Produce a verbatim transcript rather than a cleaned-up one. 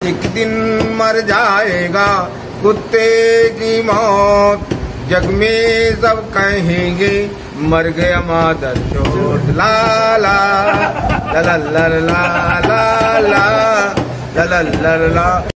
एक दिन मर जाएगा कुत्ते की मौत, जग में सब कहेंगे मर गया मादर चोट। ला ला ला ला ला ला ला ला ला ला ला।